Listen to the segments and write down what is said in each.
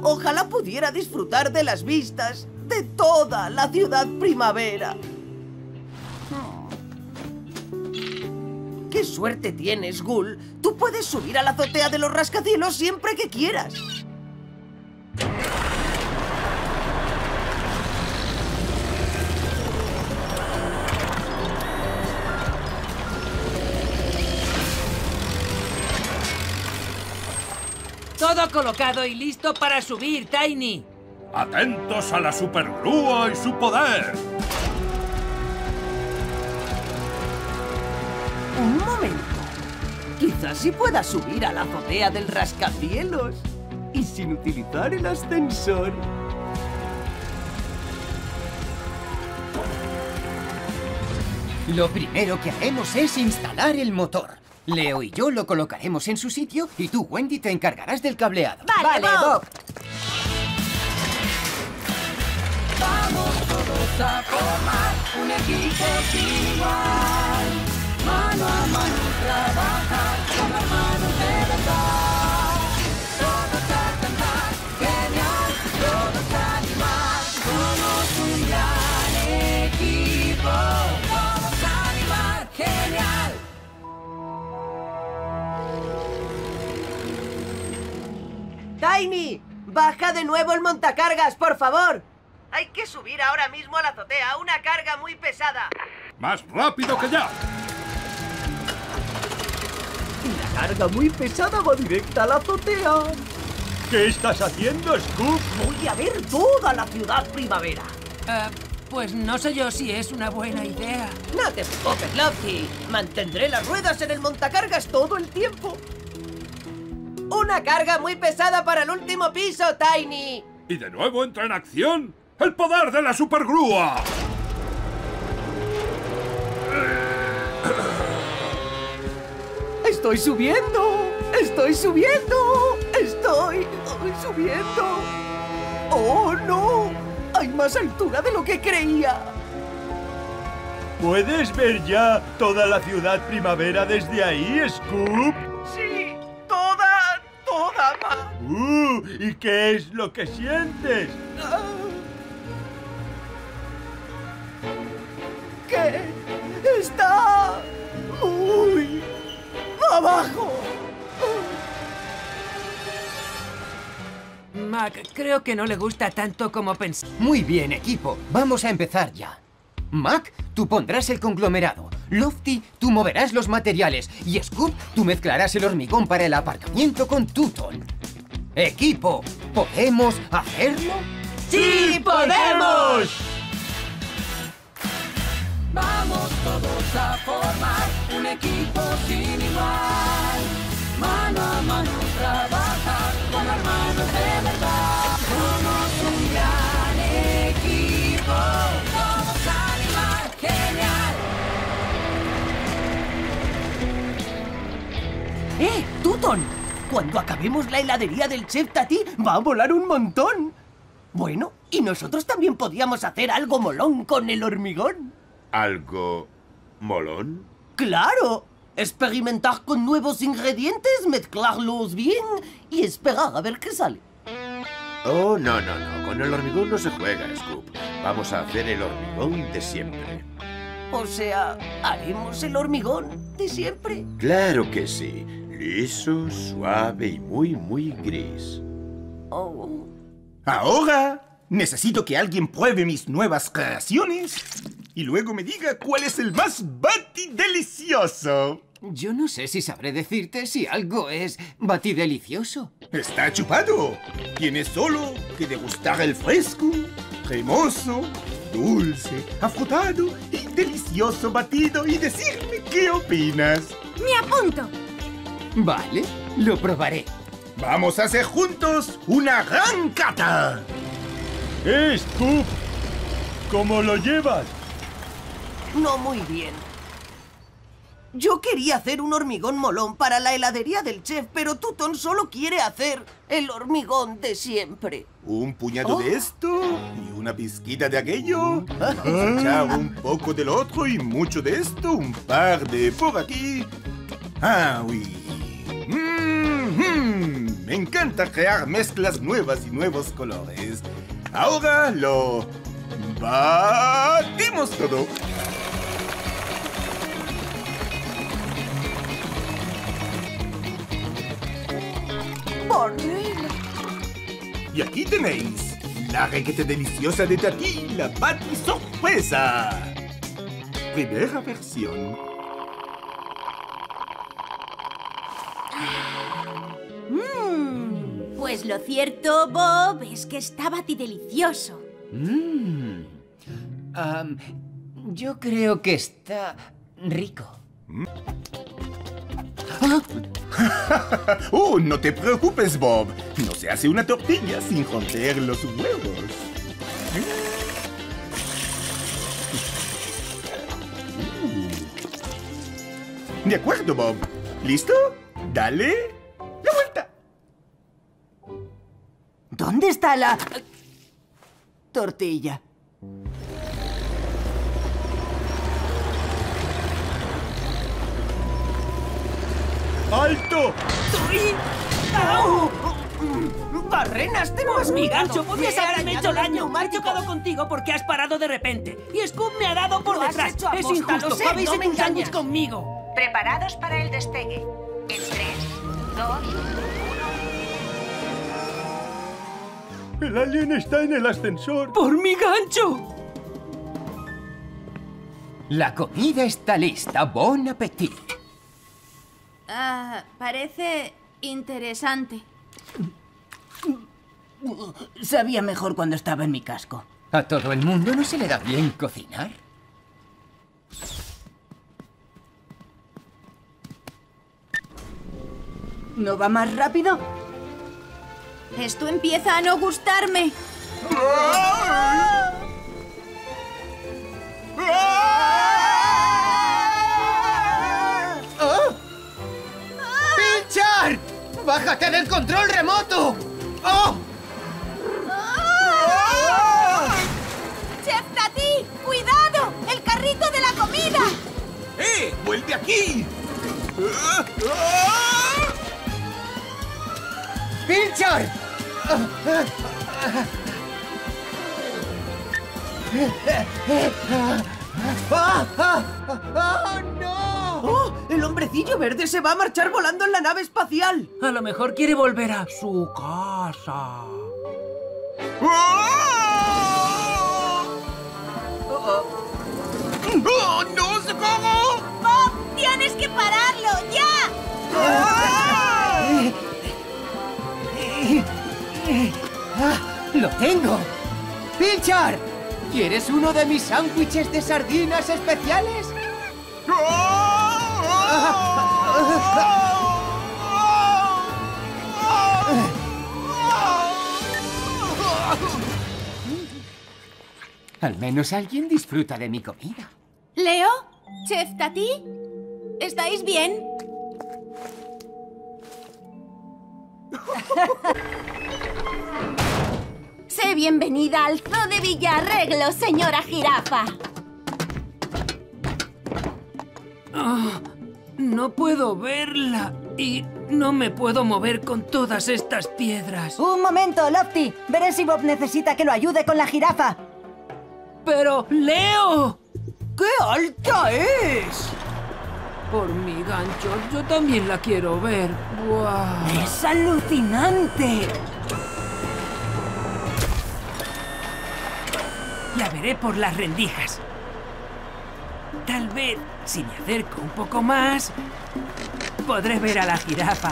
Ojalá pudiera disfrutar de las vistas de toda la ciudad primavera. ¡Qué suerte tienes, Ghoul! Tú puedes subir a la azotea de los rascacielos siempre que quieras. Todo colocado y listo para subir, Tiny. ¡Atentos a la supergrúa y su poder! Un momento. Quizás sí pueda subir a la azotea del rascacielos. Y sin utilizar el ascensor. Lo primero que haremos es instalar el motor. Leo y yo lo colocaremos en su sitio y tú, Wendy, te encargarás del cableado. ¡Vale, Bob! Vamos todos a formar un equipo sin igual. Mano a mano trabajar con las manos de verdad. Todos a cantar, genial, todos a animar. Somos un gran equipo. Todos a animar, genial. ¡Tiny! ¡Baja de nuevo el montacargas, por favor! Hay que subir ahora mismo a la azotea una carga muy pesada. ¡Más rápido que ya! La carga muy pesada va directa a la azotea. ¿Qué estás haciendo, Scoop? Voy a ver toda la ciudad primavera. Pues no sé yo si es una buena idea. No te preocupes, Lofty. Mantendré las ruedas en el montacargas todo el tiempo. Una carga muy pesada para el último piso, Tiny. Y de nuevo entra en acción el poder de la supergrúa. ¡Estoy subiendo! ¡Estoy subiendo! ¡Estoy subiendo! ¡Oh, no! ¡Hay más altura de lo que creía! ¿Puedes ver ya toda la ciudad primavera desde ahí, Scoop? ¡Sí! ¡Toda, ma! ¿Y qué es lo que sientes? ¿Qué? ¡Está muy abajo! Mac, creo que no le gusta tanto como pensé. Muy bien, equipo. Vamos a empezar ya. Mac, tú pondrás el conglomerado. Lofty, tú moverás los materiales. Y Scoop, tú mezclarás el hormigón para el aparcamiento con Tuton. Equipo, ¿podemos hacerlo? ¡Sí, podemos! Vamos todos a formar un equipo sin igual. Mano a mano trabajar con las manos de verdad. Somos un gran equipo. Todos a animar, genial. ¡Tuton! Cuando acabemos la heladería del Chef Tati, va a volar un montón. Bueno, y nosotros también podíamos hacer algo molón con el hormigón. ¿Algo molón? ¡Claro! Experimentar con nuevos ingredientes, mezclarlos bien y esperar a ver qué sale. Oh, no. Con el hormigón no se juega, Scoop. Vamos a hacer el hormigón de siempre. O sea, ¿haremos el hormigón de siempre? Claro que sí. Liso, suave y muy gris. Oh. Ahora necesito que alguien pruebe mis nuevas creaciones y luego me diga cuál es el más batidelicioso. Yo no sé si sabré decirte si algo es batidelicioso. Está chupado. Tienes solo que degustar el fresco, cremoso, dulce, afrutado y delicioso batido y decirme qué opinas. ¡Me apunto! Vale, lo probaré. Vamos a hacer juntos una gran cata. Scoop! ¿Cómo lo llevas? No muy bien. Yo quería hacer un hormigón molón para la heladería del chef, pero Tuton solo quiere hacer el hormigón de siempre. Un puñado de esto y una pizquita de aquello. Vamos a echar un poco del otro y mucho de esto, un par de por aquí. Ah, oui. Me encanta crear mezclas nuevas y nuevos colores. Ahora lo batimos todo. ¡Barney! Y aquí tenéis la requete deliciosa de Tati, la Bati Sorpresa. Primera versión. Pues lo cierto, Bob, es que está batidelicioso. Yo creo que está rico. Oh, no te preocupes, Bob. No se hace una tortilla sin romper los huevos. De acuerdo, Bob. ¿Listo? Dale la vuelta. ¿Dónde está la tortilla? ¡Alto! ¡Au! ¡Barrenas, te hemos Mi mirado! gancho, podrías Me he haberme arañado hecho los daño. Me he neumáticos. chocado contigo porque has parado de repente. Y Scoop me ha dado por Lo has detrás. hecho Es aposta, injusto. lo sé, Habéis no hecho me un sándwich engañas. conmigo. Preparados para el despegue. En 3, 2... ¡El alien está en el ascensor! ¡Por mi gancho! La comida está lista. Bon appetit. Parece interesante. Sabía mejor cuando estaba en mi casco. ¿A todo el mundo no se le da bien cocinar? ¿No va más rápido? Esto empieza a no gustarme. ¡Pinchar! ¡Bájate del control remoto! ¡Oh! ¡Chef Tati! ¡Cuidado! ¡El carrito de la comida! ¡Vuelve aquí! ¡Pinchar! ¡Oh, no! ¡Oh! ¡El hombrecillo verde se va a marchar volando en la nave espacial! A lo mejor quiere volver a su casa. ¡Oh, no! ¡Socorro! ¡Bob! ¡Tienes que pararlo! ¡Ya! ¡Lo tengo! ¡Pinchar! ¿Quieres uno de mis sándwiches de sardinas especiales? Al menos alguien disfruta de mi comida. ¿Leo? ¿Chef Tati? ¿Estáis bien? Sé bienvenida al Zoo de Villarreglo, señora Jirafa. No puedo verla. Y no me puedo mover con todas estas piedras. Un momento, Lofty. Veré si Bob necesita que lo ayude con la jirafa. ¡Pero, Leo! ¡Qué alta es! Por mi gancho, yo también la quiero ver. ¡Guau! ¡Es alucinante! La veré por las rendijas. Tal vez, si me acerco un poco más, podré ver a la jirafa.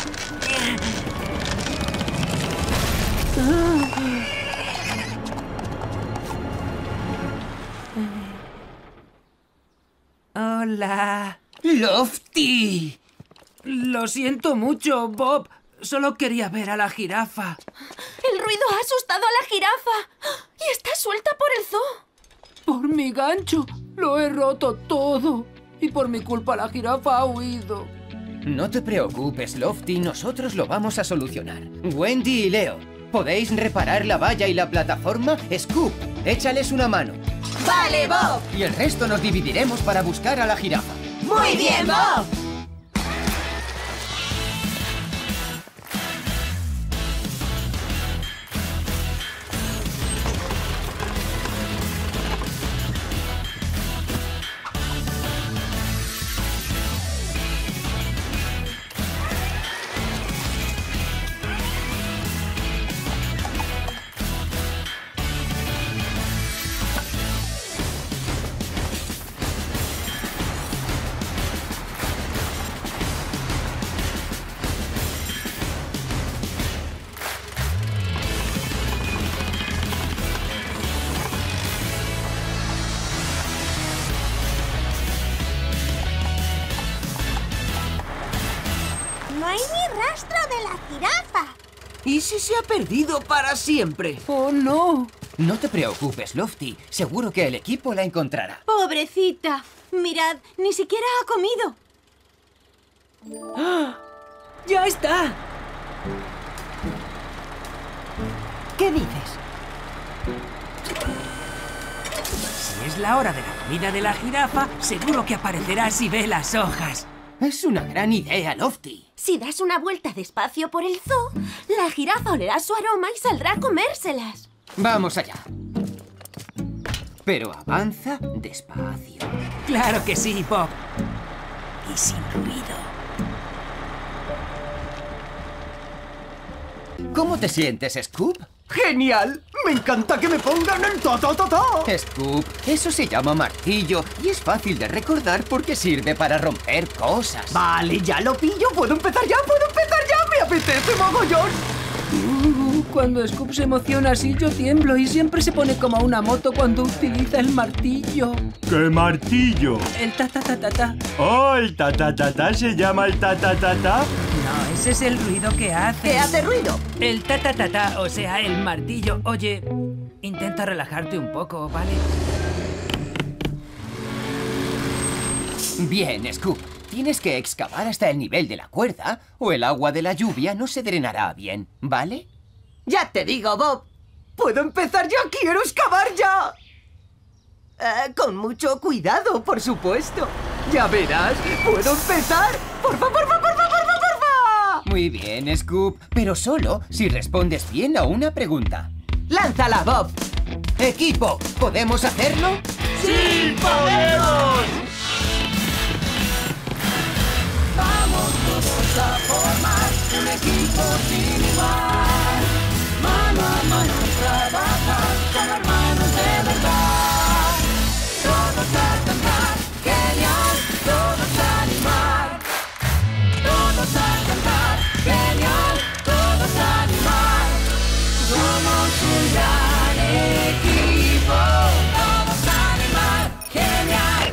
Hola. ¡Lofty! Lo siento mucho, Bob. Solo quería ver a la jirafa. El ruido ha asustado a la jirafa. Y está suelta por el zoo. Por mi gancho. Lo he roto todo. Y por mi culpa la jirafa ha huido. No te preocupes, Lofty. Nosotros lo vamos a solucionar. Wendy y Leo, ¿podéis reparar la valla y la plataforma? Scoop, échales una mano. ¡Vale, Bob! Y el resto nos dividiremos para buscar a la jirafa. ¡Muy bien, Bob! ¿Y si se ha perdido para siempre? ¡Oh, no! No te preocupes, Lofty. Seguro que el equipo la encontrará. Pobrecita. Mirad, ni siquiera ha comido. ¡Ah! ¡Ya está! ¿Qué dices? Si es la hora de la comida de la jirafa, seguro que aparecerá si ve las hojas. Es una gran idea, Lofty. Si das una vuelta despacio por el zoo, la jirafa olerá su aroma y saldrá a comérselas. Vamos allá. Pero avanza despacio. ¡Claro que sí, Bob! Y sin ruido. ¿Cómo te sientes, Scoop? ¡Genial! ¡Me encanta que me pongan el ta-ta-ta-ta! Scoop, eso se llama martillo y es fácil de recordar porque sirve para romper cosas. Vale, ya lo pillo. ¿Puedo empezar ya? ¿Puedo empezar ya? ¡Me apetece mogollón! Cuando Scoop se emociona así, yo tiemblo y siempre se pone como una moto cuando utiliza el martillo. ¿Qué martillo? El ta-ta-ta-ta-ta. Oh, el ta-ta-ta-ta se llama el ta-ta-ta-ta. No, ese es el ruido que hace. ¿Qué hace ruido? El ta-ta-ta-ta, o sea, el martillo. Oye, intenta relajarte un poco, ¿vale? Bien, Scoop. Tienes que excavar hasta el nivel de la cuerda o el agua de la lluvia no se drenará bien, ¿vale? Ya te digo, Bob. ¿Puedo empezar ya? ¡Quiero excavar ya! Con mucho cuidado, por supuesto. Ya verás. ¿Puedo empezar? ¡Porfa, porfa, porfa, porfa, porfa! Muy bien, Scoop, pero solo si respondes bien a una pregunta. ¡Lánzala, Bob! Equipo, ¿podemos hacerlo? ¡Sí, podemos! Vamos todos a formar un equipo sin igual. Mano a mano trabajar con hermanos de verdad. Todos a cantar, genial, todos a animar. Todos a cantar, genial, todos a animar. Somos un gran equipo, todos a animar, genial.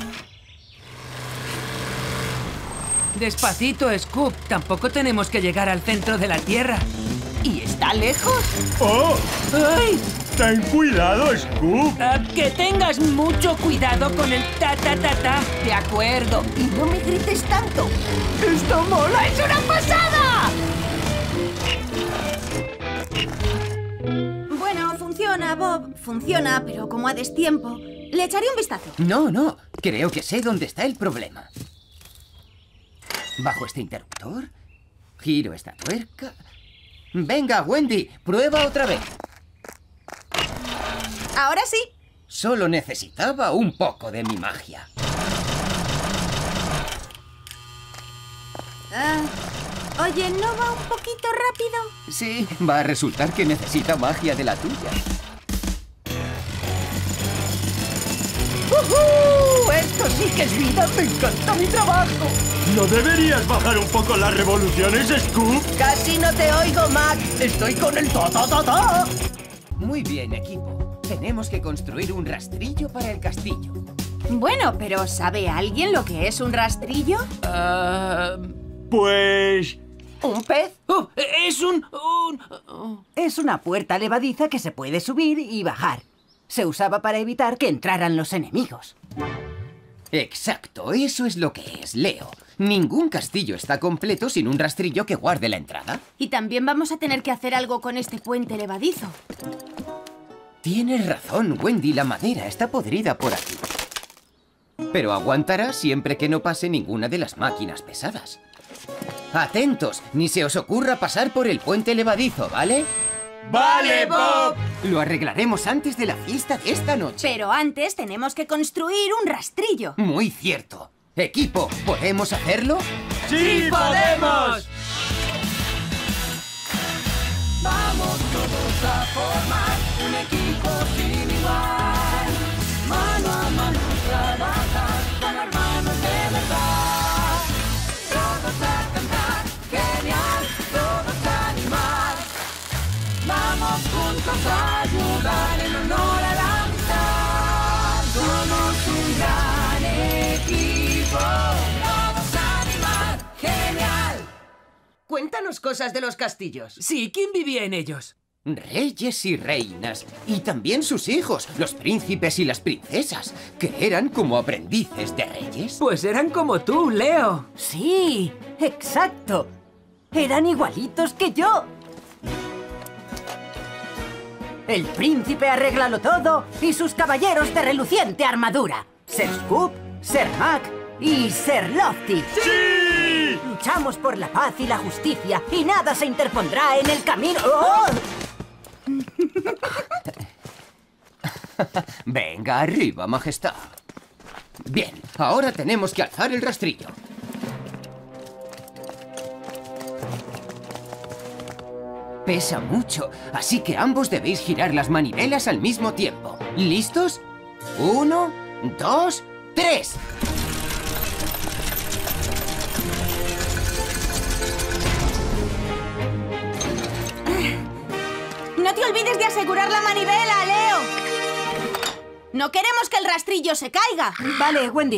Despacito, Scoop. Tampoco tenemos que llegar al centro de la Tierra. ¿Y está lejos? ¡Oh! ¡Ay! ¡Ten cuidado, Scoop! Que tengas mucho cuidado con el ta-ta-ta-ta. De acuerdo. Y no me grites tanto. ¡Esto mola! ¡Es una pasada! Bueno, funciona, Bob. Funciona, pero como a destiempo. Le echaré un vistazo. No. Creo que sé dónde está el problema. Bajo este interruptor, giro esta tuerca. Venga, Wendy, prueba otra vez. Ahora sí. Solo necesitaba un poco de mi magia. Oye, ¿no va un poquito rápido? Sí, va a resultar que necesita magia de la tuya. ¡Uhú! ¡Esto sí que es vida! ¡Me encanta mi trabajo! ¿No deberías bajar un poco las revoluciones, Scoop? Casi no te oigo, Mac. Estoy con el ta-ta-ta-ta. Muy bien, equipo. Tenemos que construir un rastrillo para el castillo. Bueno, pero ¿sabe alguien lo que es un rastrillo? Pues... ¿Un pez? Oh, es Es una puerta levadiza que se puede subir y bajar. Se usaba para evitar que entraran los enemigos. Exacto, eso es lo que es, Leo. Ningún castillo está completo sin un rastrillo que guarde la entrada. Y también vamos a tener que hacer algo con este puente levadizo. Tienes razón, Wendy, la madera está podrida por aquí. Pero aguantará siempre que no pase ninguna de las máquinas pesadas. ¡Atentos! Ni se os ocurra pasar por el puente levadizo, ¿vale? ¡Vale, Bob! Lo arreglaremos antes de la fiesta de esta noche. Pero antes tenemos que construir un rastrillo. Muy cierto. Equipo, ¿podemos hacerlo? ¡Sí, podemos! Vamos todos a formar un equipo sin igual. Mano a mano trabajar con hermanos de verdad. Todos a cantar, genial, todos a animar. Vamos juntos a ayudar en honor a la amistad. Somos un gran equipo, todos a animar, genial. cuéntanos cosas de los castillos. Sí, ¿quién vivía en ellos? Reyes y reinas, y también sus hijos, los príncipes y las princesas, que eran como aprendices de reyes. Pues eran como tú, Leo. Sí, exacto. Eran igualitos que yo. El príncipe arréglalo todo y sus caballeros de reluciente armadura. Ser Scoop, Ser Mac y Ser Lofty. ¡Sí! Luchamos por la paz y la justicia y nada se interpondrá en el camino. ¡Oh! Venga, arriba, majestad. Bien, ahora tenemos que alzar el rastrillo. Pesa mucho, así que ambos debéis girar las manivelas al mismo tiempo. ¿Listos? 1, 2, 3. No te olvides de asegurar la manivela, Leo. No queremos que el rastrillo se caiga. Vale, Wendy.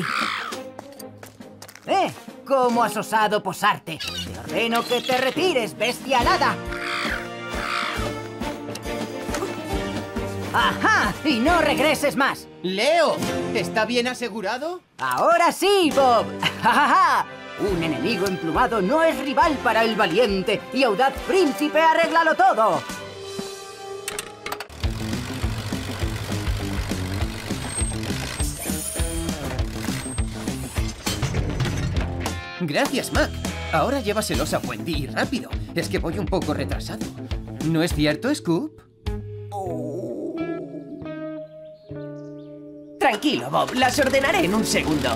¿Cómo has osado posarte? Te ordeno que te retires, bestia alada. ¡Ajá! ¡Y no regreses más! ¡Leo! ¿Está bien asegurado? ¡Ahora sí, Bob! ¡Ja, ja, ja! Un enemigo emplumado no es rival para el valiente y audaz príncipe arréglalo todo. Gracias, Mac. Ahora llévaselos a Wendy y rápido. Es que voy un poco retrasado. ¿No es cierto, Scoop? Tranquilo, Bob. Las ordenaré en un segundo.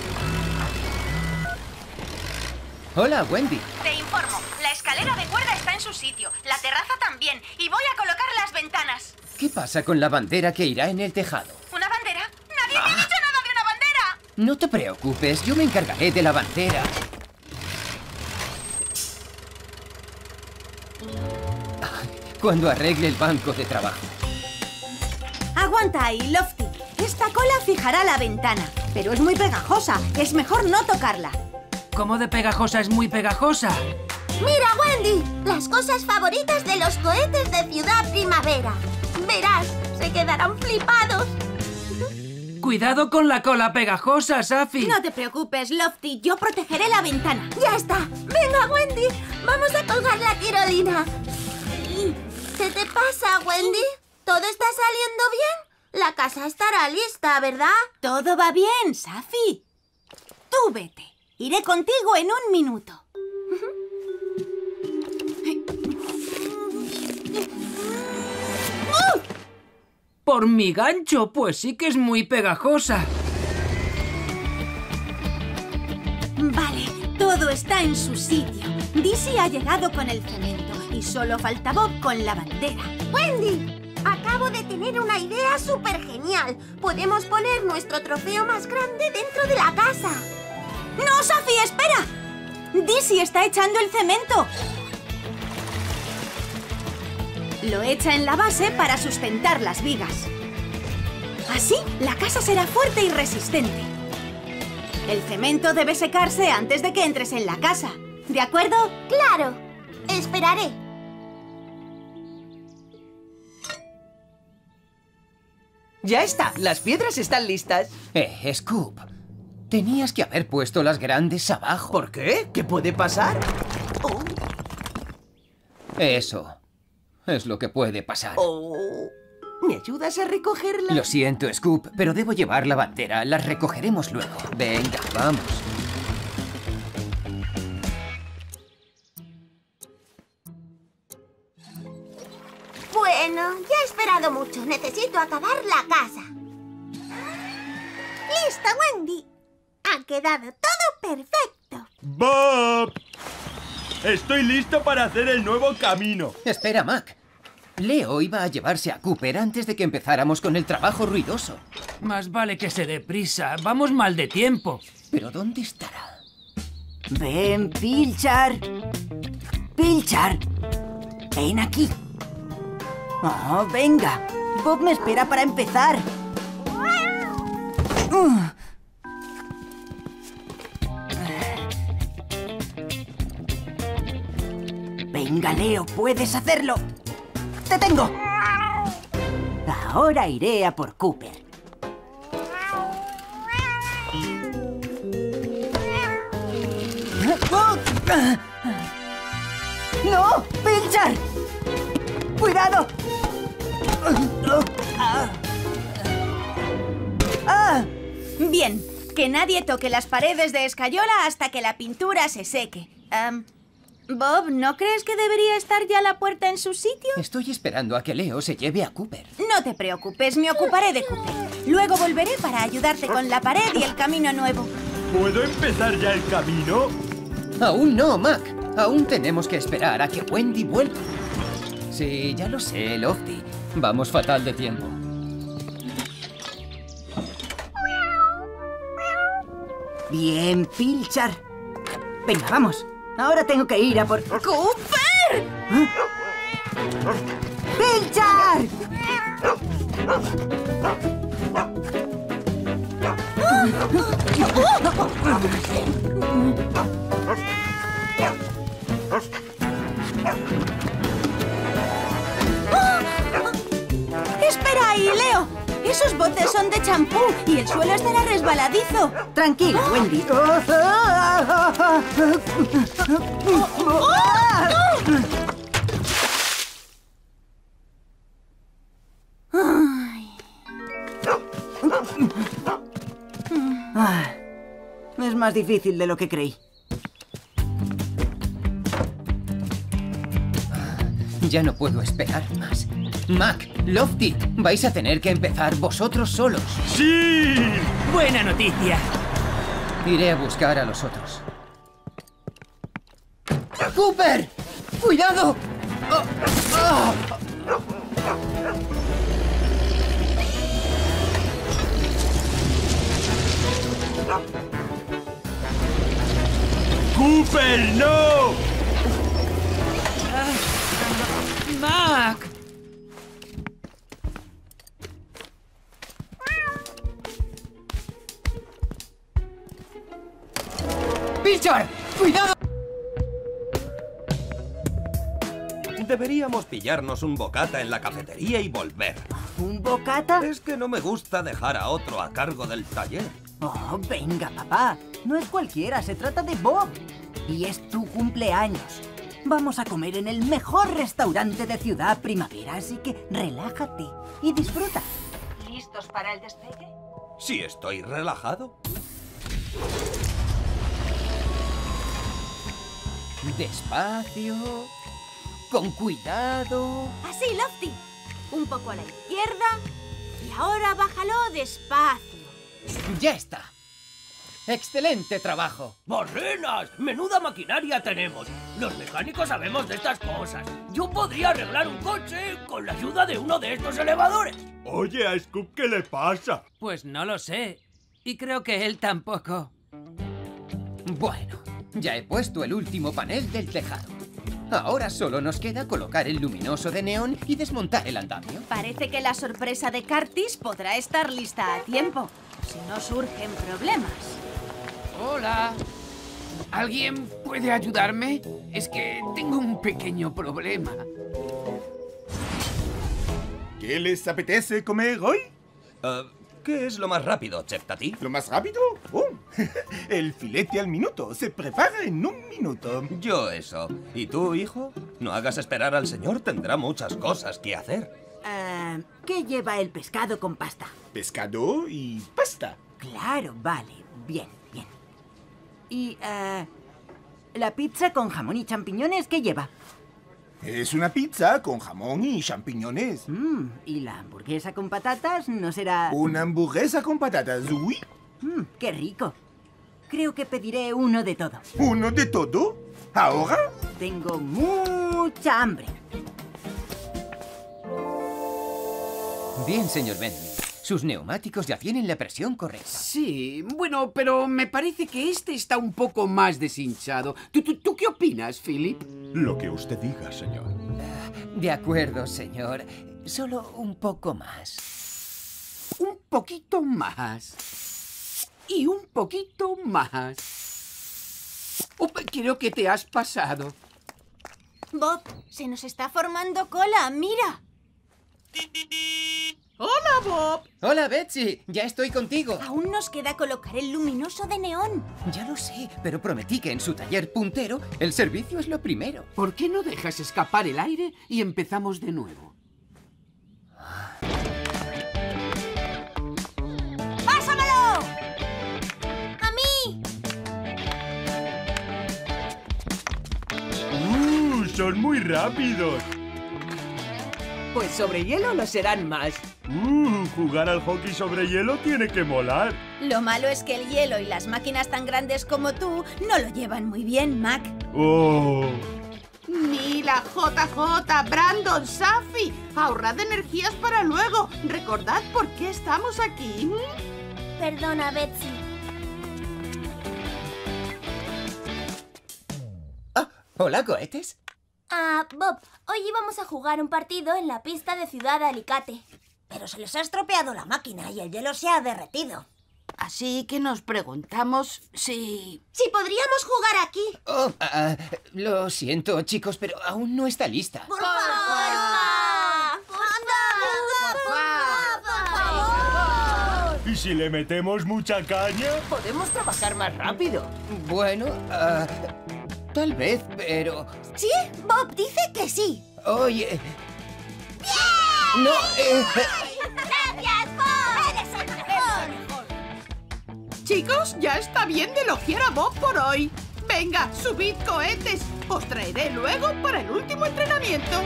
Hola, Wendy. Te informo, la escalera de cuerda está en su sitio, la terraza también, y voy a colocar las ventanas. ¿Qué pasa con la bandera que irá en el tejado? ¿Una bandera? ¡Nadie me ha dicho nada de una bandera! No te preocupes, yo me encargaré de la bandera. Cuando arregle el banco de trabajo. Aguanta ahí, Lofty. Esta cola fijará la ventana, pero es muy pegajosa. Es mejor no tocarla. ¿Cómo de pegajosa es muy pegajosa? Mira, Wendy, las cosas favoritas de los cohetes de Ciudad Primavera. Verás, se quedarán flipados. Cuidado con la cola pegajosa, Safi. No te preocupes, Lofty. Yo protegeré la ventana. ¡Ya está! ¡Venga, Wendy! ¡Vamos a colgar la tirolina! ¿Qué te pasa, Wendy? ¿Todo está saliendo bien? La casa estará lista, ¿verdad? Todo va bien, Safi. Tú vete. Iré contigo en un minuto. Por mi gancho, pues sí que es muy pegajosa. Vale, todo está en su sitio. Dizzy ha llegado con el cemento y solo falta Bob con la bandera. ¡Wendy! Acabo de tener una idea súper genial. Podemos poner nuestro trofeo más grande dentro de la casa. ¡No, Safi, espera! Dizzy está echando el cemento. Lo echa en la base para sustentar las vigas. Así, la casa será fuerte y resistente. El cemento debe secarse antes de que entres en la casa. ¿De acuerdo? ¡Claro! Esperaré. Ya está, las piedras están listas. Scoop, tenías que haber puesto las grandes abajo. ¿Por qué? ¿Qué puede pasar? Oh. Eso es lo que puede pasar. Oh. ¿Me ayudas a recogerla? Lo siento, Scoop, pero debo llevar la bandera. Las recogeremos luego. Venga, vamos. Bueno, ya he esperado mucho. Necesito acabar la casa. ¡Lista, Wendy! Ha quedado todo perfecto. ¡Bob! Estoy listo para hacer el nuevo camino. Espera, Mac. Leo iba a llevarse a Cooper antes de que empezáramos con el trabajo ruidoso. Más vale que se dé prisa. Vamos mal de tiempo. ¿Pero dónde estará? Ven, Pilchard. Pilchard. Ven aquí. Oh, venga. Bob me espera para empezar. Leo, puedes hacerlo. ¡Te tengo! Ahora iré a por Cooper. ¡No! ¡Pilchar! ¡Cuidado! Bien, que nadie toque las paredes de escayola hasta que la pintura se seque. Bob, ¿no crees que debería estar ya la puerta en su sitio? Estoy esperando a que Leo se lleve a Cooper. No te preocupes, me ocuparé de Cooper. Luego volveré para ayudarte con la pared y el camino nuevo. ¿Puedo empezar ya el camino? Aún no, Mac. Aún tenemos que esperar a que Wendy vuelva. Sí, ya lo sé, Lofty. Vamos fatal de tiempo. Bien, Pilchar. Venga, vamos. Ahora tengo que ir a por... ¡Cooper! ¡Pilchar! ¡Espera ahí, Leo! Esos botes son de champú y el suelo estará resbaladizo. Tranquila, Wendy. Es más difícil de lo que creí. Ya no puedo esperar más. Mac, Lofty, vais a tener que empezar vosotros solos. ¡Sí! ¡Buena noticia! Iré a buscar a los otros. ¡Cooper! ¡Cuidado! ¡Cooper, no! ¡Mac! ¡Pilchar! ¡Cuidado! Deberíamos pillarnos un bocata en la cafetería y volver. ¿Un bocata? Es que no me gusta dejar a otro a cargo del taller. Oh, venga, papá. No es cualquiera, se trata de Bob. Y es tu cumpleaños. Vamos a comer en el mejor restaurante de Ciudad Primavera, así que relájate y disfruta. ¿Listos para el despegue? Sí, estoy relajado. Despacio. Con cuidado. Así, Lofty. Un poco a la izquierda. Y ahora bájalo despacio. Ya está. ¡Excelente trabajo! ¡Barrenas! ¡Menuda maquinaria tenemos! Los mecánicos sabemos de estas cosas. Yo podría arreglar un coche con la ayuda de uno de estos elevadores. Oye, a Scoop, ¿qué le pasa? Pues no lo sé. Y creo que él tampoco. Bueno, ya he puesto el último panel del tejado. Ahora solo nos queda colocar el luminoso de neón y desmontar el andamio. Parece que la sorpresa de Curtis podrá estar lista a tiempo, si no surgen problemas. Hola. ¿Alguien puede ayudarme? Es que tengo un pequeño problema. ¿Qué les apetece comer hoy? ¿Qué es lo más rápido, Chef Tati? ¿Lo más rápido? Oh, el filete al minuto. Se prepara en un minuto. Yo eso. ¿Y tú, hijo? No hagas esperar al señor. Tendrá muchas cosas que hacer. ¿Qué lleva el pescado con pasta? Pescado y pasta. Claro, vale. Bien, bien. ¿Y la pizza con jamón y champiñones qué lleva? Es una pizza con jamón y champiñones. ¿Y la hamburguesa con patatas no será...? Una hamburguesa con patatas, uy. ¡Qué rico! Creo que pediré uno de todo. ¿Uno de todo? ¿Ahora? Tengo mucha hambre. Bien, señor Bentley. Sus neumáticos ya tienen la presión correcta. Sí, bueno, pero me parece que este está un poco más deshinchado. ¿Tú qué opinas, Philip? Lo que usted diga, señor. De acuerdo, señor. Solo un poco más. Un poquito más. Y un poquito más. Oh, creo que te has pasado. Bob, se nos está formando cola, mira. ¡Hola, Bob! Hola, Betsy. Ya estoy contigo. Aún nos queda colocar el luminoso de neón. Ya lo sé, pero prometí que en su taller puntero el servicio es lo primero. ¿Por qué no dejas escapar el aire y empezamos de nuevo? ¡Pásamelo! ¡A mí! Son muy rápidos. Pues sobre hielo lo serán más. Jugar al hockey sobre hielo tiene que molar. Lo malo es que el hielo y las máquinas tan grandes como tú no lo llevan muy bien, Mac. ¡Oh! Mila, JJ, Brandon, Safi, ahorrad energías para luego. Recordad por qué estamos aquí. Perdona, Betsy. Hola, cohetes. Bob, hoy íbamos a jugar un partido en la pista de Ciudad de Alicate. Pero se les ha estropeado la máquina y el hielo se ha derretido. Así que nos preguntamos si... ¡Si podríamos jugar aquí! Lo siento, chicos, pero aún no está lista. ¡Por favor! ¡Por favor! ¿Y si le metemos mucha caña? Podemos trabajar más rápido. Bueno, tal vez, pero... ¿Sí? Bob dice que sí. Oye... ¡Bien! No, ¡Gracias, Bob! ¡Eres el mejor! Chicos, ya está bien de elogiar a Bob por hoy. Venga, subid cohetes. Os traeré luego para el último entrenamiento.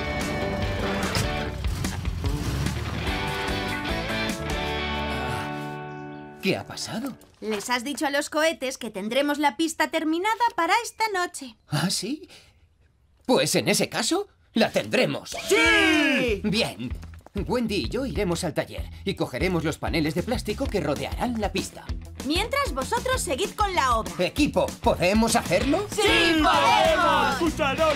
¿Qué ha pasado? Les has dicho a los cohetes que tendremos la pista terminada para esta noche. ¿Ah, sí? Pues en ese caso, la tendremos. ¡Sí! Bien. Wendy y yo iremos al taller y cogeremos los paneles de plástico que rodearán la pista. Mientras vosotros seguid con la obra. Equipo, ¿podemos hacerlo? ¡Sí, podemos! ¡Escucharos!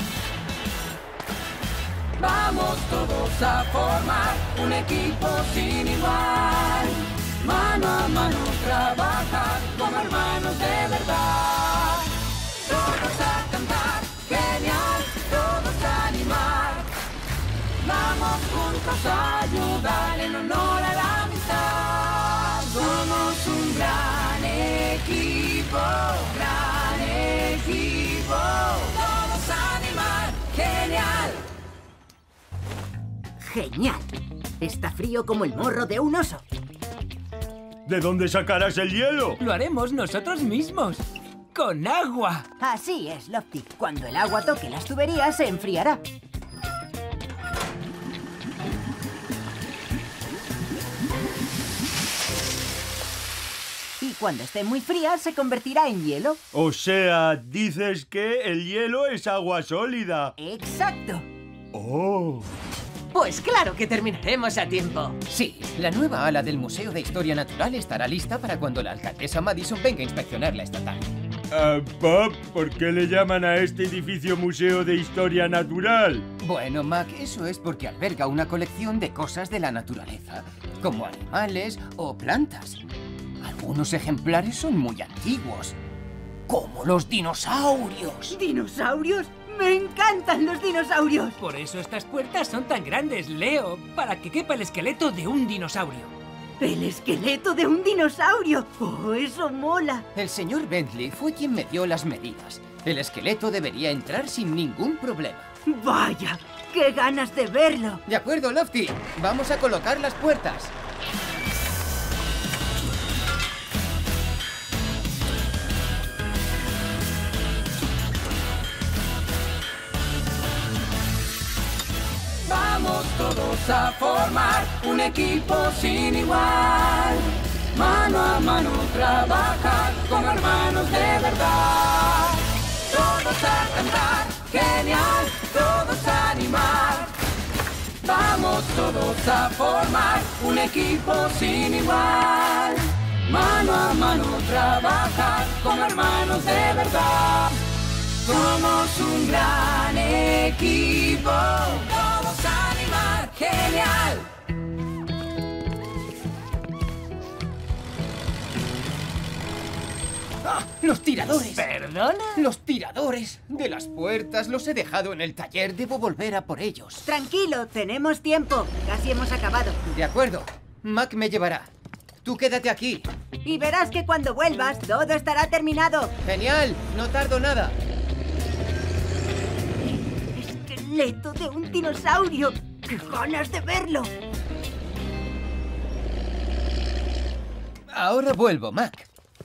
Vamos todos a formar un equipo sin igual. Mano a mano trabajar como hermanos de verdad. Todos a cantar, genial, todos a animar. Vamos juntos a ayudar en honor a la amistad. Somos un gran equipo, gran equipo. Todos a animar, genial. ¡Genial! Está frío como el morro de un oso. ¿De dónde sacarás el hielo? Lo haremos nosotros mismos. ¡Con agua! Así es, Lofty. Cuando el agua toque las tuberías, se enfriará. Y cuando esté muy fría, se convertirá en hielo. O sea, dices que el hielo es agua sólida. ¡Exacto! ¡Oh! Pues claro que terminaremos a tiempo. Sí, la nueva ala del Museo de Historia Natural estará lista para cuando la alcaldesa Madison venga a inspeccionarla esta tarde. Bob, ¿por qué le llaman a este edificio Museo de Historia Natural? Bueno, Mac, eso es porque alberga una colección de cosas de la naturaleza, como animales o plantas. Algunos ejemplares son muy antiguos, como los dinosaurios. ¿Dinosaurios? ¡Me encantan los dinosaurios! Por eso estas puertas son tan grandes, Leo, para que quepa el esqueleto de un dinosaurio. ¡El esqueleto de un dinosaurio! ¡Oh, eso mola! El señor Bentley fue quien me dio las medidas. El esqueleto debería entrar sin ningún problema. ¡Vaya! ¡Qué ganas de verlo! De acuerdo, Lofty. Vamos a colocar las puertas. Vamos todos a formar un equipo sin igual. Mano a mano trabajar como hermanos de verdad. Todos a cantar, genial, todos a animar. Vamos todos a formar un equipo sin igual. Mano a mano trabajar como hermanos de verdad. Somos un gran equipo. Todos a animar, genial. ¡Los tiradores! ¿Perdona? ¡Los tiradores de las puertas! Los he dejado en el taller. Debo volver a por ellos. Tranquilo, tenemos tiempo. Casi hemos acabado. De acuerdo. Mac me llevará. Tú quédate aquí. Y verás que cuando vuelvas, todo estará terminado. ¡Genial! No tardo nada. ¡Esqueleto de un dinosaurio! ¡Qué ganas de verlo! Ahora vuelvo, Mac.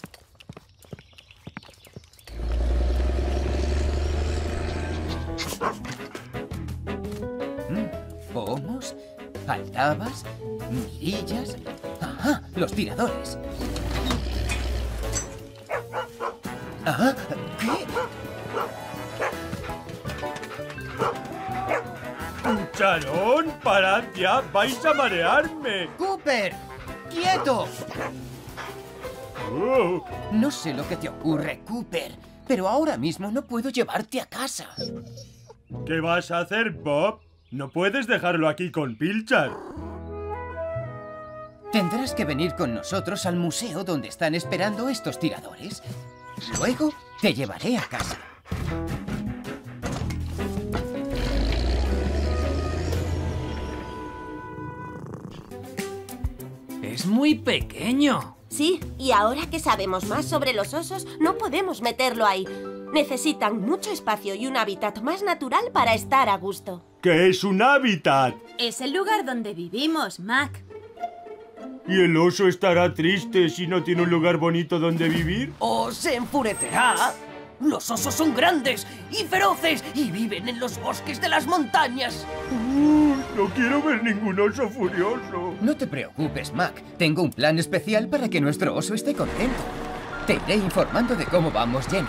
Pomos, aldabas, mirillas... ¡Ajá! ¡Los tiradores! ¿Ah? ¿Qué? ¡Cucharón! ¡Parad ya! ¡Vais a marearme! ¡Cooper! ¡Quieto! Oh. No sé lo que te ocurre, Cooper, pero ahora mismo no puedo llevarte a casa. ¿Qué vas a hacer, Bob? No puedes dejarlo aquí con Pilchard. Tendrás que venir con nosotros al museo donde están esperando estos tiradores. Luego te llevaré a casa. Es muy pequeño. Sí, y ahora que sabemos más sobre los osos, no podemos meterlo ahí. Necesitan mucho espacio y un hábitat más natural para estar a gusto. ¿Qué es un hábitat? Es el lugar donde vivimos, Mac. ¿Y el oso estará triste si no tiene un lugar bonito donde vivir? ¿O se enfurecerá? Los osos son grandes y feroces y viven en los bosques de las montañas. No quiero ver ningún oso furioso. No te preocupes, Mac. Tengo un plan especial para que nuestro oso esté contento. Te iré informando de cómo vamos, Jenny.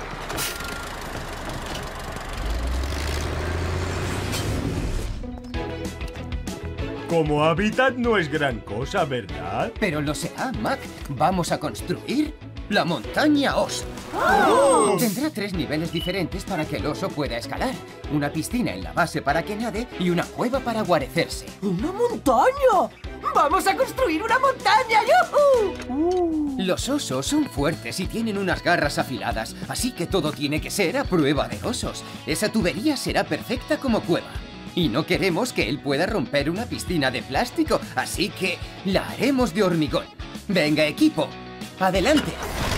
Como hábitat no es gran cosa, ¿verdad? Pero lo será, Mac. Vamos a construir la montaña oso. ¡Oh! Tendrá 3 niveles diferentes para que el oso pueda escalar. Una piscina en la base para que nade y una cueva para guarecerse. ¡Una montaña! ¡Vamos a construir una montaña! ¡Yujú! Los osos son fuertes y tienen unas garras afiladas, así que todo tiene que ser a prueba de osos. Esa tubería será perfecta como cueva. Y no queremos que él pueda romper una piscina de plástico, así que la haremos de hormigón. Venga, equipo, adelante.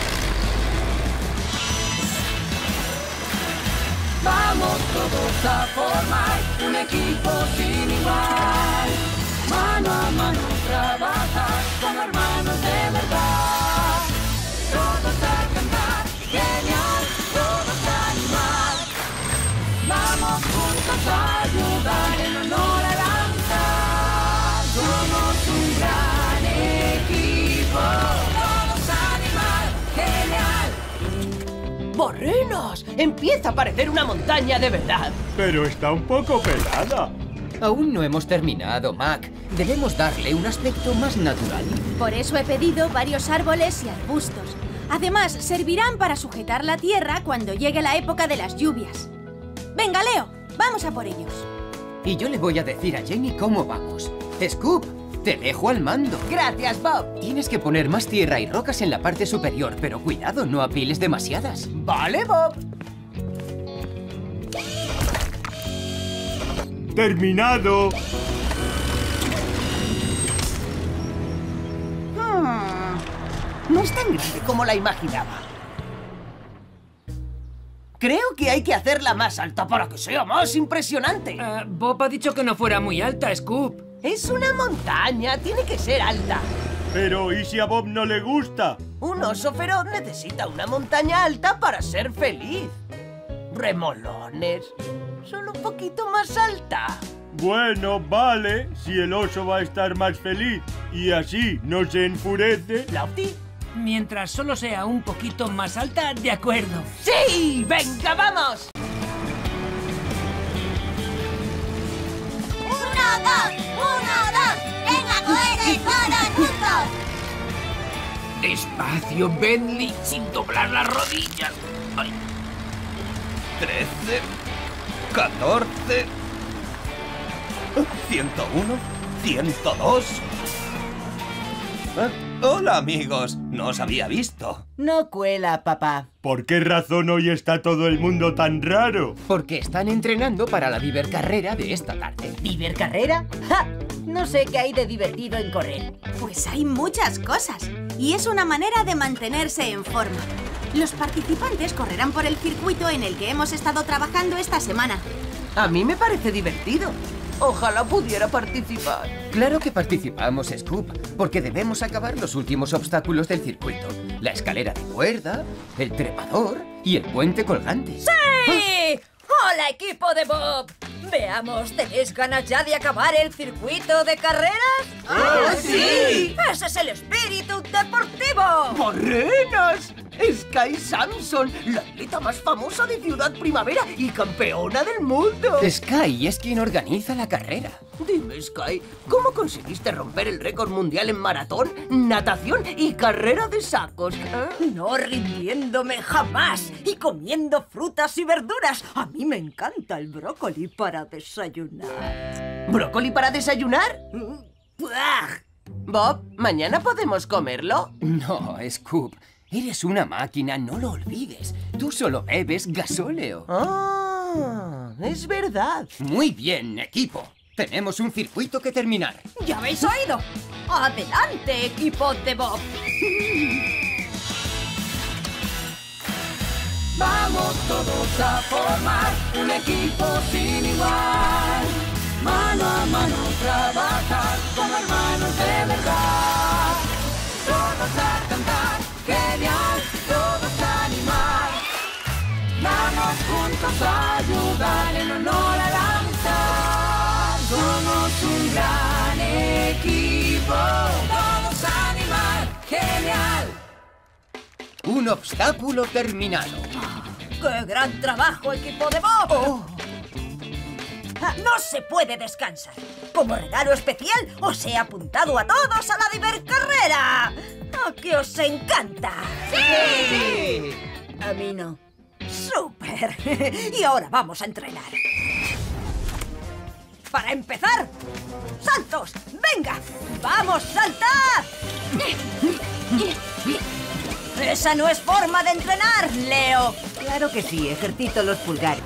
Vamos todos a formar un equipo sin igual. Mano a mano trabajar como hermanos de verdad. Todos a cantar, genial, todos a animar. Vamos juntos a ayudar en honor a la amistad. Somos un gran equipo, todos a animar, genial. ¡Borrenos! Empieza a parecer una montaña de verdad. Pero está un poco pelada. Aún no hemos terminado, Mac. Debemos darle un aspecto más natural. Por eso he pedido varios árboles y arbustos. Además, servirán para sujetar la tierra cuando llegue la época de las lluvias. Venga, Leo, vamos a por ellos. Y yo le voy a decir a Jenny cómo vamos. Scoop, te dejo al mando. Gracias, Bob. Tienes que poner más tierra y rocas en la parte superior, pero cuidado, no apiles demasiadas. Vale, Bob. ¡Terminado! No es tan grande como la imaginaba. Creo que hay que hacerla más alta para que sea más impresionante. Bob ha dicho que no fuera muy alta, Scoop. Es una montaña, tiene que ser alta. Pero, ¿y si a Bob no le gusta? Un oso feroz necesita una montaña alta para ser feliz. Remolones. Solo un poquito más alta. Bueno, vale, si el oso va a estar más feliz y así no se enfurece. Lofty. Mientras solo sea un poquito más alta, de acuerdo. ¡Sí! ¡Venga, vamos! 1, 2, 1, 2. ¡Venga, cohetes todos juntos! Despacio, Bentley, sin doblar las rodillas. Ay. 13, 14, 101, 102. Hola, amigos. No os había visto. No cuela, papá. ¿Por qué razón hoy está todo el mundo tan raro? Porque están entrenando para la Vivercarrera de esta tarde. ¿Vivercarrera? ¡Ja! No sé qué hay de divertido en correr. Pues hay muchas cosas. Y es una manera de mantenerse en forma. Los participantes correrán por el circuito en el que hemos estado trabajando esta semana. A mí me parece divertido. Ojalá pudiera participar. Claro que participamos, Scoop, porque debemos acabar los últimos obstáculos del circuito. La escalera de cuerda, el trepador y el puente colgante. ¡Sí! ¡Hola, equipo de Bob! Veamos, ¿tenéis ganas ya de acabar el circuito de carreras? ¡Ah, sí! ¡Ese es el espíritu deportivo! ¡Morrenas! Sky Samson, la atleta más famosa de Ciudad Primavera y campeona del mundo. Sky es quien organiza la carrera. Dime, Sky, ¿cómo conseguiste romper el récord mundial en maratón, natación y carrera de sacos? No rindiéndome jamás y comiendo frutas y verduras. A mí me encanta el brócoli para desayunar. ¿Brócoli para desayunar? Bob, ¿mañana podemos comerlo? No, Scoop. Eres una máquina, no lo olvides. Tú solo bebes gasóleo. Ah, es verdad. Muy bien, equipo. Tenemos un circuito que terminar. ¿Ya habéis oído? ¡Adelante, equipo de Bob! Vamos todos a formar un equipo sin igual. Mano a mano trabajar como hermanos de verdad. Todos a cantar, genial, todos a animar. Vamos juntos a ayudar en honor a la amistad. Somos un gran equipo, todos a animar, genial. Un obstáculo terminado. ¡Qué gran trabajo, equipo de Bob! No se puede descansar. Como regalo especial, os he apuntado a todos a la Vivercarrera. ¡A que os encanta! ¡Sí! A mí no. ¡Súper! Y ahora vamos a entrenar. Para empezar, ¡saltos! ¡Venga! ¡Vamos, saltad! ¡Esa no es forma de entrenar, Leo! Claro que sí, ejercito los pulgares.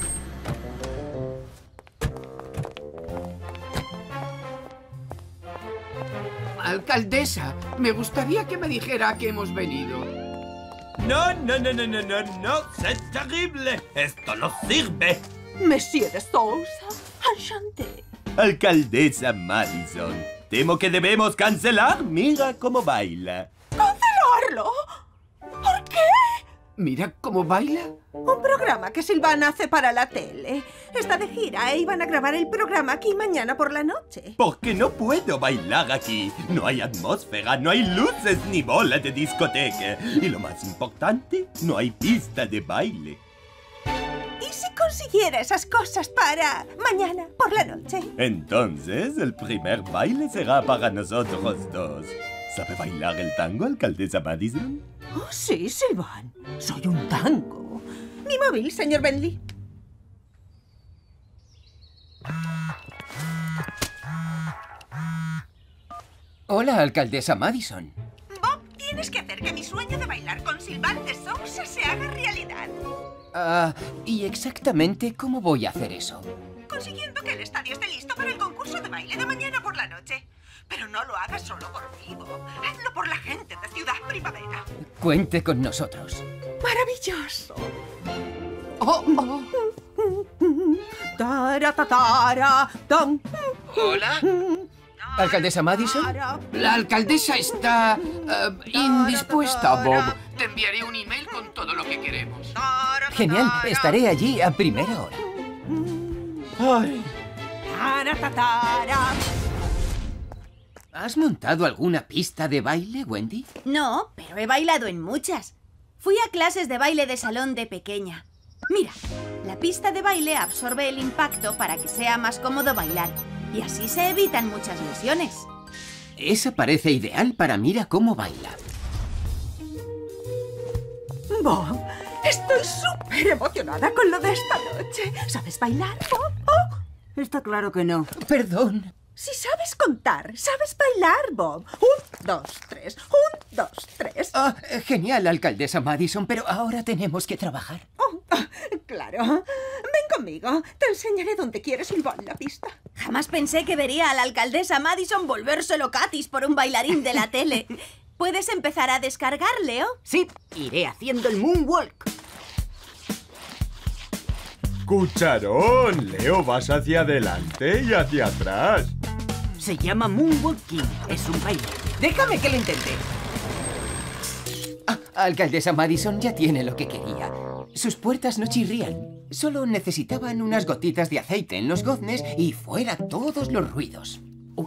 Alcaldesa, me gustaría que me dijera a qué hemos venido. No, c'est terrible. Esto no sirve. Monsieur de Sousa, enchanté. Alcaldesa Madison, temo que debemos cancelar. Mira cómo baila. ¿Cancelarlo? ¿Por qué? Mira cómo baila. Un programa que Silvana hace para la tele. Está de gira e iban a grabar el programa aquí mañana por la noche. Porque no puedo bailar aquí. No hay atmósfera, no hay luces ni bola de discoteca. Y lo más importante, no hay pista de baile. ¿Y si consiguiera esas cosas para mañana por la noche? Entonces, el primer baile será para nosotros dos. ¿Sabe bailar el tango, alcaldesa Madison? Oh, sí, Silvan. Soy un tango. Mi móvil, señor Bentley. Hola, alcaldesa Madison. Bob, tienes que hacer que mi sueño de bailar con Silvan de Sousa se haga realidad. ¿Y exactamente cómo voy a hacer eso? Consiguiendo que el estadio esté listo para el concurso de baile de mañana por la noche. Pero no lo hagas solo por mí, Bob. Hazlo por la gente de Ciudad Primavera. Cuente con nosotros. ¡Maravilloso! Tara, tan. Hola. ¿Alcaldesa Madison? La alcaldesa está indispuesta, Bob. Te enviaré un email con todo lo que queremos. Genial, estaré allí a primera hora. Ay. ¿Has montado alguna pista de baile, Wendy? No, pero he bailado en muchas. Fui a clases de baile de salón de pequeña. Mira, la pista de baile absorbe el impacto para que sea más cómodo bailar. Y así se evitan muchas lesiones. Esa parece ideal para Mira cómo baila. Bob, estoy súper emocionada con lo de esta noche. ¿Sabes bailar, Bob? Está claro que no. Perdón. Si sabes contar, sabes bailar, Bob. 1, 2, 3. 1, 2, 3. Ah, genial, alcaldesa Madison, pero ahora tenemos que trabajar. Claro. Ven conmigo. Te enseñaré dónde quieres silbar la pista. Jamás pensé que vería a la alcaldesa Madison volverse locatis por un bailarín de la tele. ¿Puedes empezar a descargar, Leo? Sí, iré haciendo el moonwalk. ¡Cucharón! Leo, vas hacia adelante y hacia atrás. Se llama moonwalking. Es un baile. Déjame que lo intente. Alcaldesa Madison ya tiene lo que quería. Sus puertas no chirrían. Solo necesitaban unas gotitas de aceite en los goznes y fuera todos los ruidos.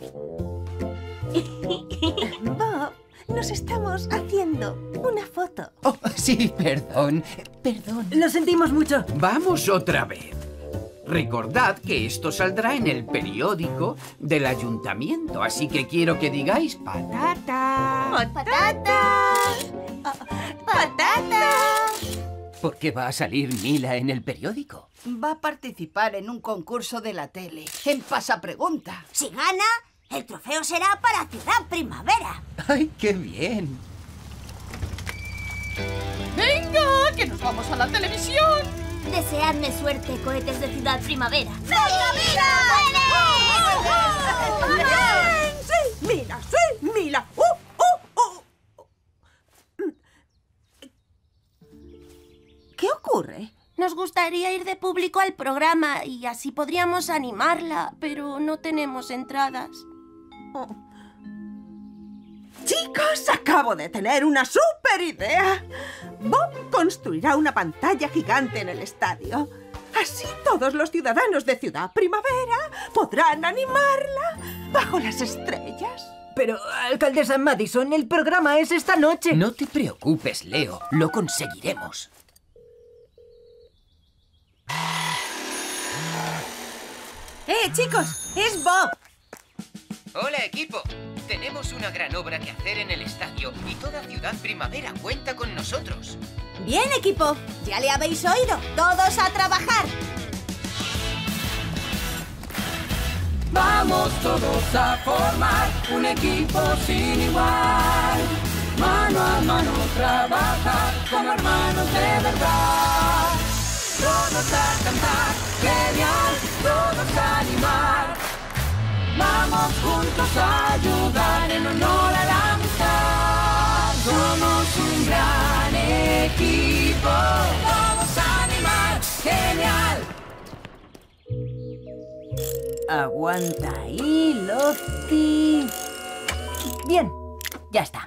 Bob, nos estamos haciendo una foto. Oh, sí, perdón. Lo sentimos mucho. Vamos otra vez. Recordad que esto saldrá en el periódico del ayuntamiento, así que quiero que digáis patatas. ¡Patatas! ¡Patatas! ¿Por qué va a salir Mila en el periódico? Va a participar en un concurso de la tele, en Pasapregunta. Si gana, el trofeo será para Ciudad Primavera. ¡Ay, qué bien! ¡Venga, que nos vamos a la televisión! Deseadme suerte, cohetes de Ciudad Primavera. ¡Primavera! ¡Sí! ¡Mila! ¡Sí! ¡Mila! ¿Qué ocurre? Nos gustaría ir de público al programa y así podríamos animarla, pero no tenemos entradas. Chicos, acabo de tener una súper idea. Bob construirá una pantalla gigante en el estadio. Así todos los ciudadanos de Ciudad Primavera podrán animarla bajo las estrellas. Pero, alcaldesa Madison, el programa es esta noche. No te preocupes, Leo. Lo conseguiremos. Chicos! ¡Es Bob! Hola, equipo. Tenemos una gran obra que hacer en el estadio y toda Ciudad Primavera cuenta con nosotros. Bien, equipo. Ya le habéis oído. ¡Todos a trabajar! Vamos todos a formar un equipo sin igual. Mano a mano trabajar como hermanos de verdad. Todos a cantar, genial, todos a animar. Vamos juntos a ayudar en honor a la amistad. Somos un gran equipo. Vamos a animar, genial. Aguanta ahí, Lofty. Bien, ya está.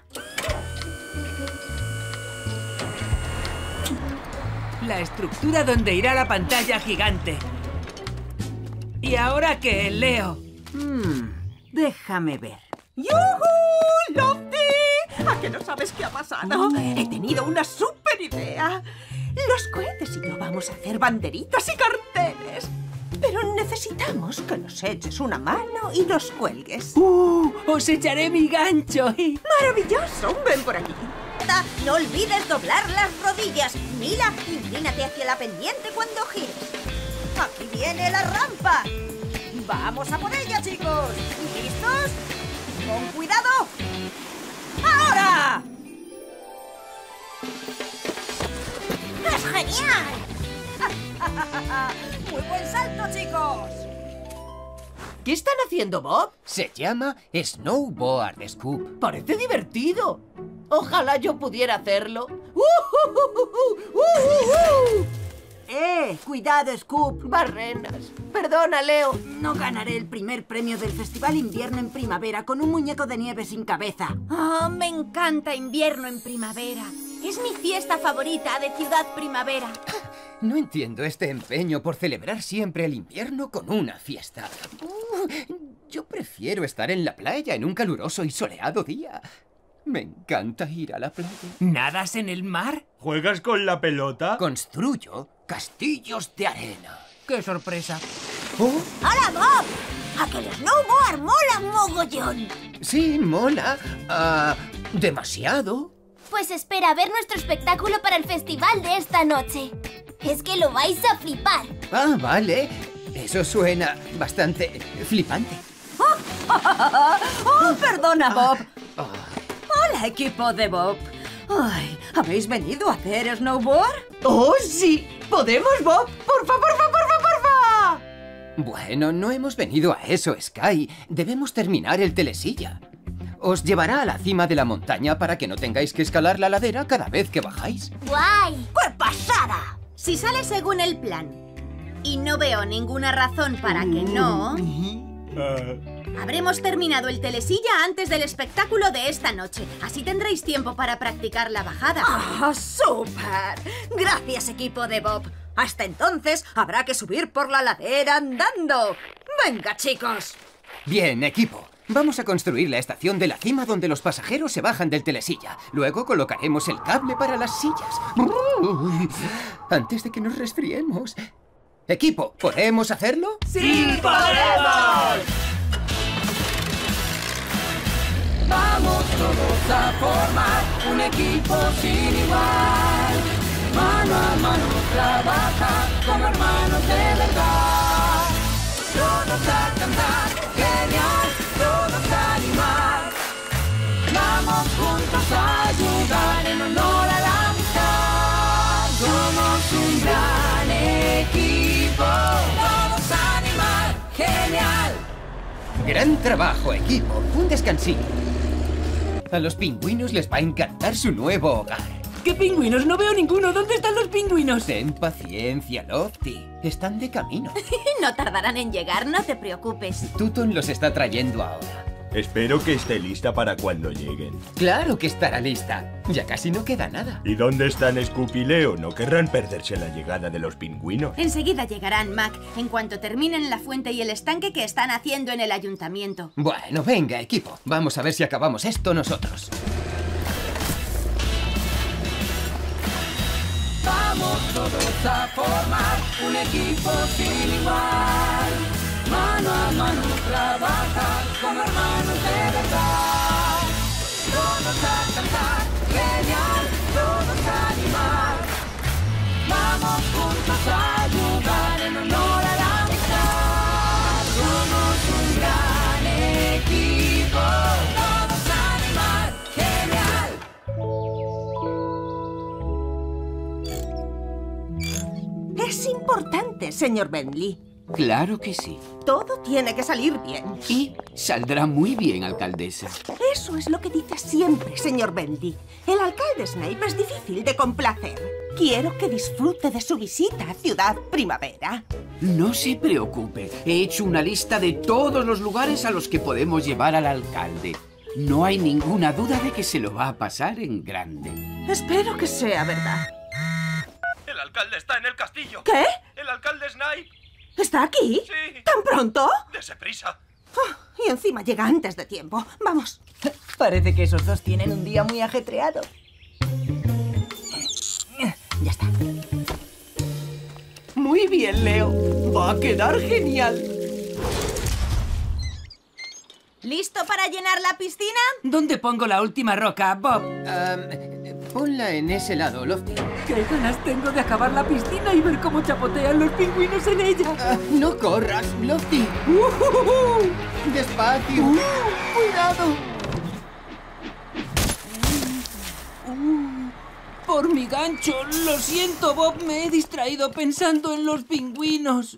La estructura donde irá la pantalla gigante. ¿Y ahora qué, Leo? Déjame ver. ¡Yujú! ¡Lofty! ¿A que no sabes qué ha pasado? He tenido una súper idea. Los cohetes y yo vamos a hacer banderitas y carteles. Pero necesitamos que nos eches una mano y los cuelgues. ¡Os echaré mi gancho! ¡Maravilloso! Ven por aquí. No olvides doblar las rodillas. Mila, inclínate hacia la pendiente cuando gires. Aquí viene la rampa. ¡Vamos a por ella, chicos! ¿Listos? ¡Con cuidado! ¡Ahora! ¡Es genial! ¡Muy buen salto, chicos! ¿Qué están haciendo, Bob? Se llama Snowboard, Scoop. Parece divertido. Ojalá yo pudiera hacerlo. Cuidado, Scoop. Barrenas. Perdona, Leo. No ganaré el primer premio del Festival Invierno en Primavera con un muñeco de nieve sin cabeza. Oh, me encanta Invierno en Primavera. Es mi fiesta favorita de Ciudad Primavera. No entiendo este empeño por celebrar siempre el invierno con una fiesta. Yo prefiero estar en la playa en un caluroso y soleado día. Me encanta ir a la playa. ¿Nadas en el mar? ¿Juegas con la pelota? Construyo castillos de arena. ¡Qué sorpresa! ¡Hola, Bob! ¡A que el snowboard mola mogollón! Sí, mola. Demasiado. Pues espera a ver nuestro espectáculo para el festival de esta noche. Es que lo vais a flipar. Vale. Eso suena bastante flipante. ¡Oh! ¡Oh, perdona, Bob! Hola, equipo de Bob. Ay, ¿habéis venido a hacer snowboard? ¡Oh, sí! ¿Podemos, Bob? ¡Porfa, porfa, porfa, porfa! Bueno, no hemos venido a eso, Sky. Debemos terminar el telesilla. Os llevará a la cima de la montaña para que no tengáis que escalar la ladera cada vez que bajáis. ¡Guay! ¡Qué pasada! Si sale según el plan y no veo ninguna razón para que no, habremos terminado el telesilla antes del espectáculo de esta noche. Así tendréis tiempo para practicar la bajada. ¡Ah, súper! Gracias, equipo de Bob. Hasta entonces habrá que subir por la ladera andando. ¡Venga, chicos! Bien, equipo. Vamos a construir la estación de la cima donde los pasajeros se bajan del telesilla. Luego colocaremos el cable para las sillas. Antes de que nos resfriemos. Equipo, ¿podemos hacerlo? ¡Sí, podemos! Vamos todos a formar un equipo sin igual. Mano a mano trabaja como hermanos de verdad. Todos a cantar, genial, todos a animar. Vamos juntos a ayudar en honor a la amistad. Somos un gran equipo, todos a animar, genial. Gran trabajo, equipo. Un descansito. A los pingüinos les va a encantar su nuevo hogar. ¿Qué pingüinos? No veo ninguno. ¿Dónde están los pingüinos? Ten paciencia, Lofty. Están de camino. No tardarán en llegar, no te preocupes. Tuton los está trayendo ahora. Espero que esté lista para cuando lleguen. Claro que estará lista. Ya casi no queda nada. ¿Y dónde están Scoop y Leo? No querrán perderse la llegada de los pingüinos. Enseguida llegarán, Mac, en cuanto terminen la fuente y el estanque que están haciendo en el ayuntamiento. Bueno, venga, equipo. Vamos a ver si acabamos esto nosotros. Vamos todos a formar un equipo sin igual. Mano a mano trabajar como hermanos de verdad. Todos a cantar, genial, todos a animar. Vamos juntos a ayudar en honor a la amistad. Somos un gran equipo, todos a animar, genial. Es importante, señor Bentley. Claro que sí. Todo tiene que salir bien. Y saldrá muy bien, alcaldesa. Eso es lo que dice siempre, señor Bentley. El alcalde Snape es difícil de complacer. Quiero que disfrute de su visita a Ciudad Primavera. No se preocupe. He hecho una lista de todos los lugares a los que podemos llevar al alcalde. No hay ninguna duda de que se lo va a pasar en grande. Espero que sea verdad. El alcalde está en el castillo. ¿Qué? El alcalde Snape. ¿Está aquí? Sí. ¿Tan pronto? Dese prisa. Oh, y encima llega antes de tiempo. Vamos. Parece que esos dos tienen un día muy ajetreado. Ya está. Muy bien, Leo. Va a quedar genial. ¿Listo para llenar la piscina? ¿Dónde pongo la última roca, Bob? Ponla en ese lado, Lofty. ¡Qué ganas tengo de acabar la piscina y ver cómo chapotean los pingüinos en ella! ¡No corras, Lofty! ¡Despacio! ¡Cuidado! Por mi gancho. Lo siento, Bob. Me he distraído pensando en los pingüinos.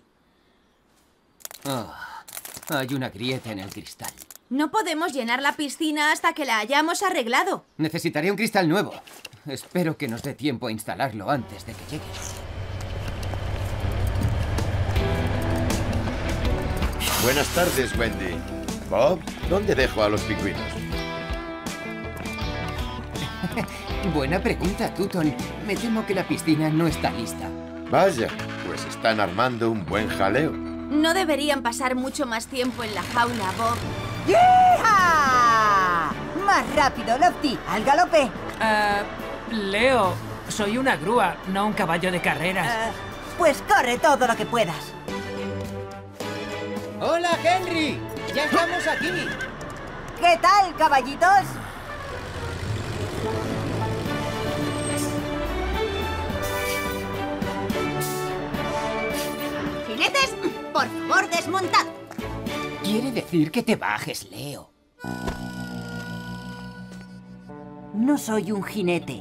Hay una grieta en el cristal. No podemos llenar la piscina hasta que la hayamos arreglado. Necesitaré un cristal nuevo. Espero que nos dé tiempo a instalarlo antes de que llegue. Buenas tardes, Wendy. Bob, ¿dónde dejo a los pingüinos? Buena pregunta, Tuton. Me temo que la piscina no está lista. Vaya, pues están armando un buen jaleo. No deberían pasar mucho más tiempo en la jaula, Bob. ¡Yeeha! Más rápido, Lofty, al galope. Leo, soy una grúa, no un caballo de carreras. Pues corre todo lo que puedas. ¡Hola, Henry! ¡Ya estamos aquí! ¿Qué tal, caballitos? Jinetes, por favor, desmontad. Quiere decir que te bajes, Leo. No soy un jinete.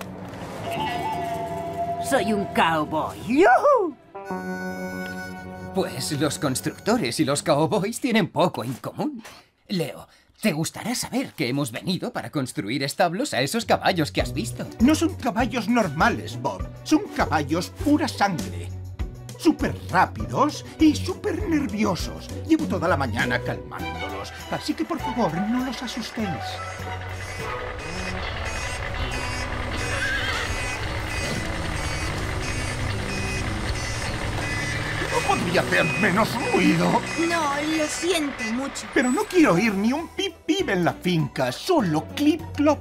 Soy un cowboy. ¡Yujú! Pues los constructores y los cowboys tienen poco en común. Leo, te gustará saber que hemos venido para construir establos a esos caballos que has visto. No son caballos normales, Bob. Son caballos pura sangre. Súper rápidos y súper nerviosos. Llevo toda la mañana calmándolos, así que por favor no los asustéis. ¿No podría hacer menos ruido? No, lo siento mucho. Pero no quiero oír ni un pip-pip en la finca, solo clip-clop.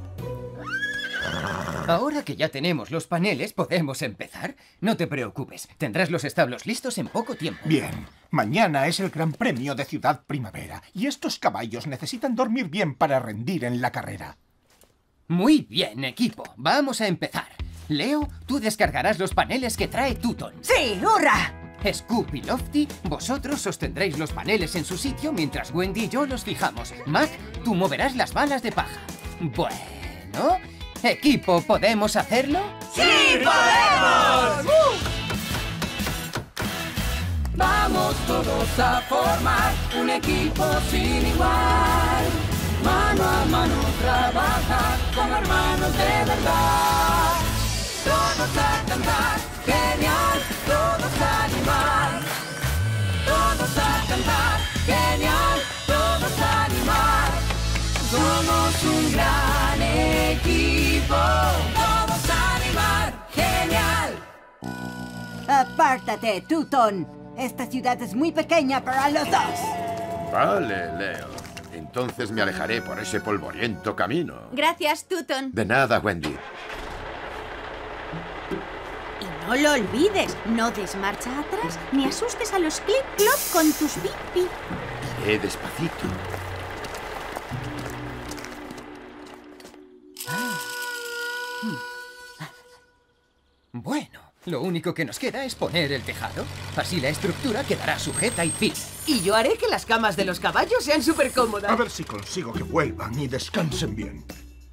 Ahora que ya tenemos los paneles, podemos empezar. No te preocupes, tendrás los establos listos en poco tiempo. Bien, mañana es el Gran Premio de Ciudad Primavera y estos caballos necesitan dormir bien para rendir en la carrera. Muy bien, equipo. Vamos a empezar. Leo, tú descargarás los paneles que trae Tuton. ¡Sí, hurra! Scoop y Lofty, vosotros sostendréis los paneles en su sitio mientras Wendy y yo los fijamos. Mac, tú moverás las balas de paja. Bueno... Equipo, ¿podemos hacerlo? ¡Sí, podemos! Vamos todos a formar un equipo sin igual. Mano a mano trabajar como hermanos de verdad. Todos a cantar, genial, todos a animar. Todos a cantar, genial, todos a animar. Somos un gran equipo, todos a animar, genial. Apártate, Tuton. Esta ciudad es muy pequeña para los dos. Vale, Leo. Entonces me alejaré por ese polvoriento camino. Gracias, Tuton. De nada, Wendy. Y no lo olvides, no des marcha atrás ni asustes a los clip-clop con tus pip-pip. Iré despacito. Bueno, lo único que nos queda es poner el tejado. Así la estructura quedará sujeta y firme. Y yo haré que las camas de los caballos sean súper cómodas. A ver si consigo que vuelvan y descansen bien.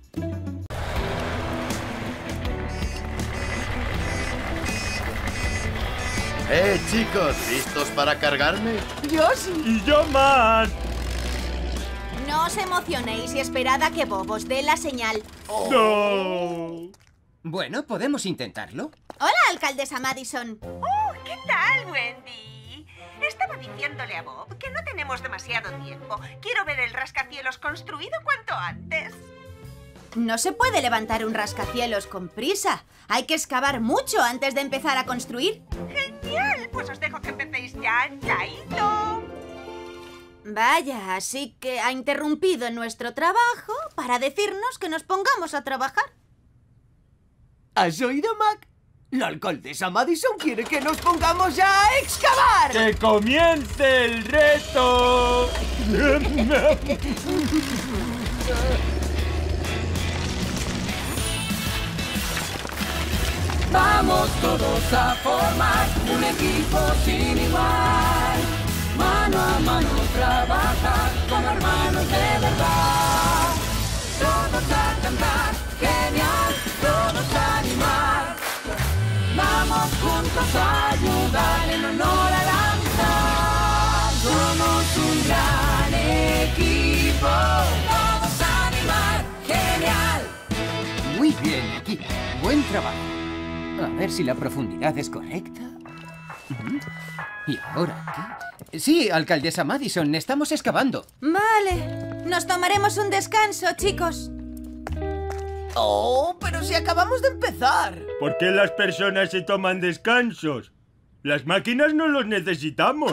Chicos, ¿listos para cargarme? Yo sí. Y yo más. No os emocionéis y esperad a que Bob os dé la señal. No. Bueno, ¿podemos intentarlo? Hola, alcaldesa Madison. ¿Qué tal, Wendy? Estaba diciéndole a Bob que no tenemos demasiado tiempo. Quiero ver el rascacielos construido cuanto antes. No se puede levantar un rascacielos con prisa. Hay que excavar mucho antes de empezar a construir. ¡Genial! Pues os dejo que empecéis ya, chaito. Vaya, así que ha interrumpido nuestro trabajo para decirnos que nos pongamos a trabajar. ¿Has oído, Mac? La alcaldesa Madison quiere que nos pongamos a excavar. ¡Que comience el reto! Vamos todos a formar un equipo sin igual. Mano a mano trabajar como hermanos de verdad. Todos a cantar, genial, todos a animar. Vamos juntos a ayudar en honor a lanzar. Somos un gran equipo, todos a animar, genial. Muy bien, equipo. Buen trabajo. A ver si la profundidad es correcta. ¿Y ahora qué? Sí, alcaldesa Madison, estamos excavando. Vale. Nos tomaremos un descanso, chicos. Oh, pero si acabamos de empezar. ¿Por qué las personas se toman descansos? Las máquinas no los necesitamos.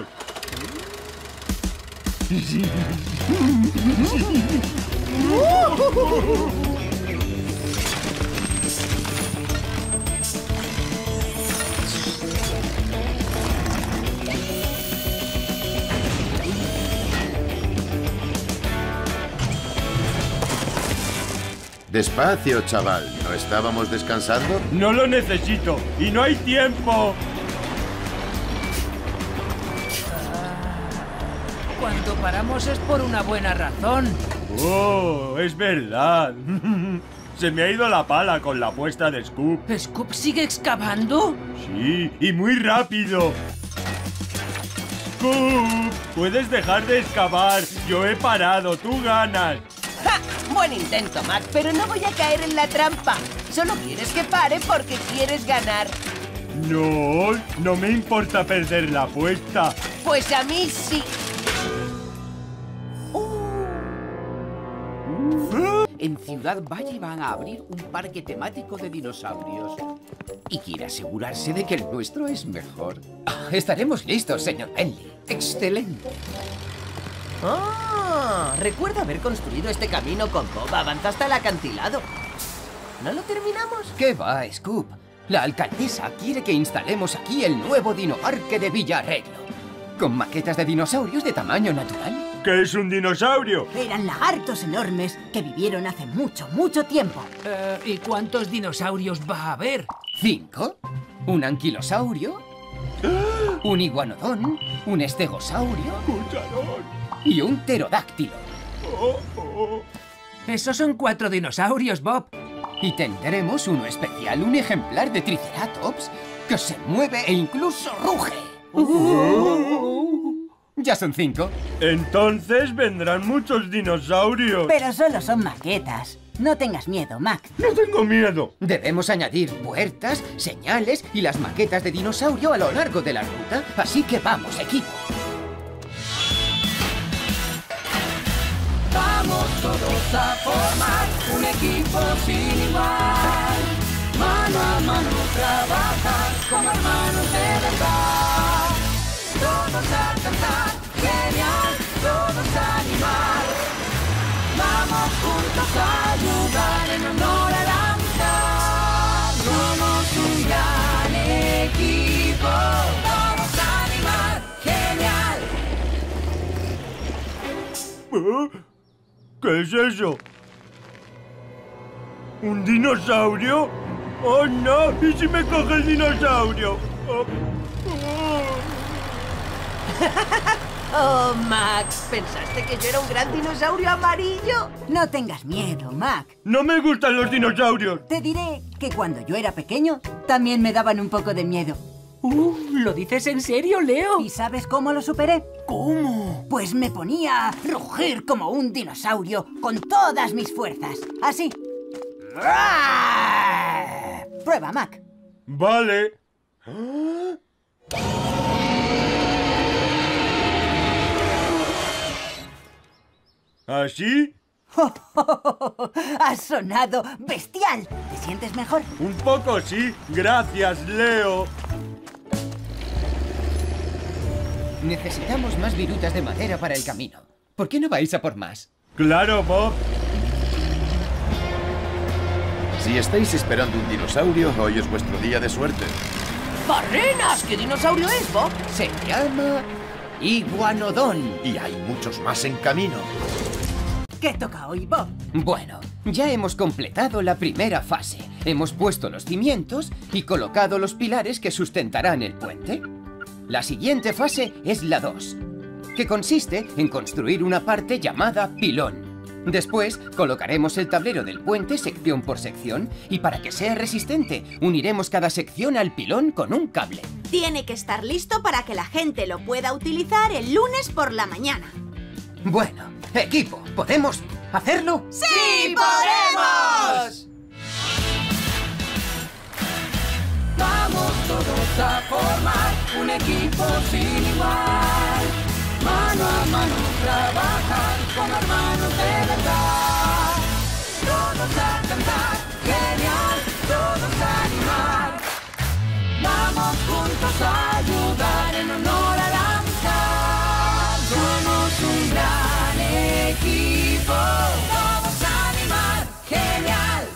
Despacio, chaval. ¿No estábamos descansando? No lo necesito y no hay tiempo. Cuando paramos es por una buena razón. ¡Oh, es verdad! Se me ha ido la pala con la apuesta de Scoop. ¿Scoop sigue excavando? Sí, y muy rápido. Scoop, puedes dejar de excavar. Yo he parado, tú ganas. ¡Ja! Buen intento, Mac, pero no voy a caer en la trampa. Solo quieres que pare porque quieres ganar. No, no me importa perder la apuesta. Pues a mí sí. En Ciudad Valle van a abrir un parque temático de dinosaurios. Y quiere asegurarse de que el nuestro es mejor. Estaremos listos, señor Bentley. ¡Excelente! Recuerdo haber construido este camino con Bob. Avanza hasta el acantilado. ¿No lo terminamos? ¿Qué va, Scoop? La alcaldesa quiere que instalemos aquí el nuevo dinoparque de Villarreglo, con maquetas de dinosaurios de tamaño natural. ¿Qué es un dinosaurio? Eran lagartos enormes que vivieron hace mucho, mucho tiempo. ¿Y cuántos dinosaurios va a haber? 5. Un anquilosaurio, un iguanodón, un estegosaurio y un pterodáctilo. Esos son 4 dinosaurios, Bob. Y tendremos uno especial, un ejemplar de Triceratops que se mueve e incluso ruge. Ya son 5. Entonces vendrán muchos dinosaurios. Pero solo son maquetas. No tengas miedo, Mac. No tengo miedo. Debemos añadir puertas, señales y las maquetas de dinosaurio a lo largo de la ruta. Así que vamos, equipo. Vamos todos a formar un equipo sin igual. Mano a mano trabajar como hermanos de verdad. Todos a cantar, genial, todos a animar. Vamos juntos a ayudar en honor a la amistad. Somos un gran equipo, todos a animar, genial. ¿Qué es eso? ¿Un dinosaurio? ¡Oh, no! ¿Y si me coge el dinosaurio? Oh, Max, ¿pensaste que yo era un gran dinosaurio amarillo? No tengas miedo, Mac. ¡No me gustan los dinosaurios! Te diré que cuando yo era pequeño, también me daban un poco de miedo. ¿Lo dices en serio, Leo? ¿Y sabes cómo lo superé? ¿Cómo? Pues me ponía a rugir como un dinosaurio con todas mis fuerzas. Así. Prueba, Mac. Vale. ¿Así? ¡Has sonado bestial! ¿Te sientes mejor? Un poco sí. Gracias, Leo. Necesitamos más virutas de madera para el camino. ¿Por qué no vais a por más? Claro, Bob. Si estáis esperando un dinosaurio, hoy es vuestro día de suerte. ¡Barrenas! ¿Qué dinosaurio es, Bob? Se llama iguanodón. Y hay muchos más en camino. ¿Qué toca hoy, Bob? Bueno, ya hemos completado la primera fase. Hemos puesto los cimientos y colocado los pilares que sustentarán el puente. La siguiente fase es la 2, que consiste en construir una parte llamada pilón. Después colocaremos el tablero del puente sección por sección y para que sea resistente uniremos cada sección al pilón con un cable. Tiene que estar listo para que la gente lo pueda utilizar el lunes por la mañana. Bueno, equipo, ¿podemos hacerlo? ¡Sí, podemos! Vamos todos a formar un equipo sin igual. Mano a mano trabajar como hermanos de verdad. Todos a cantar, genial, todos a animar. Vamos juntos a ayudar en honor a la amistad. Somos un gran equipo, todos a animar, genial.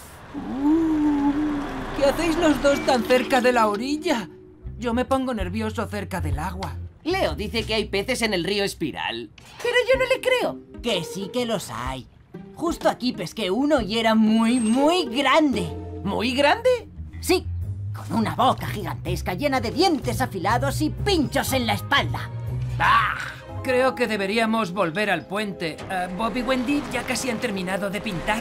¿Qué hacéis los dos tan cerca de la orilla? Yo me pongo nervioso cerca del agua. Leo dice que hay peces en el río Espiral, pero yo no le creo. Que sí que los hay. Justo aquí pesqué uno y era muy, muy grande. ¿Muy grande? Sí, con una boca gigantesca llena de dientes afilados y pinchos en la espalda. ¡Ah! Creo que deberíamos volver al puente. Bob y Wendy ya casi han terminado de pintar.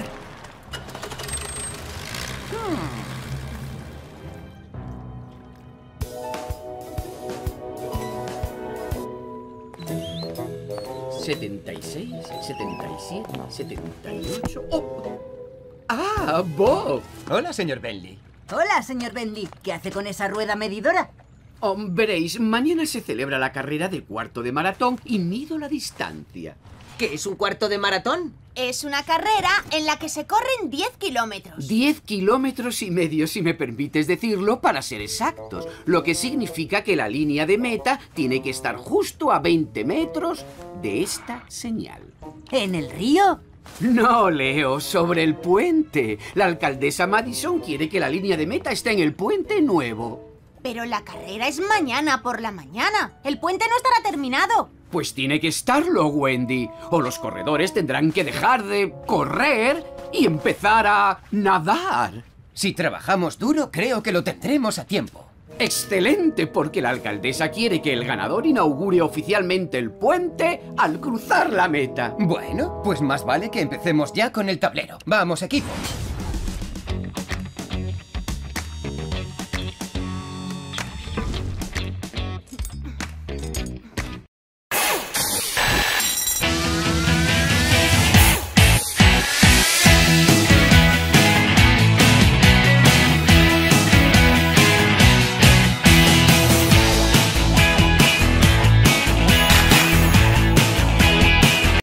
76, 77, 78... ¡Oh! ¡Ah, Bob! Hola, señor Bentley. Hola, señor Bentley. ¿Qué hace con esa rueda medidora? Veréis, mañana se celebra la carrera de cuarto de maratón y mido la distancia. ¿Qué es un cuarto de maratón? Es una carrera en la que se corren 10 kilómetros. 10 kilómetros y medio, si me permites decirlo, para ser exactos. Lo que significa que la línea de meta tiene que estar justo a 20 metros de esta señal. ¿En el río? No, Leo, sobre el puente. La alcaldesa Madison quiere que la línea de meta esté en el puente nuevo. Pero la carrera es mañana por la mañana. El puente no estará terminado. Pues tiene que estarlo, Wendy. O los corredores tendrán que dejar de correr y empezar a nadar. Si trabajamos duro, creo que lo tendremos a tiempo. ¡Excelente! Porque la alcaldesa quiere que el ganador inaugure oficialmente el puente al cruzar la meta. Bueno, pues más vale que empecemos ya con el tablero. ¡Vamos, equipo!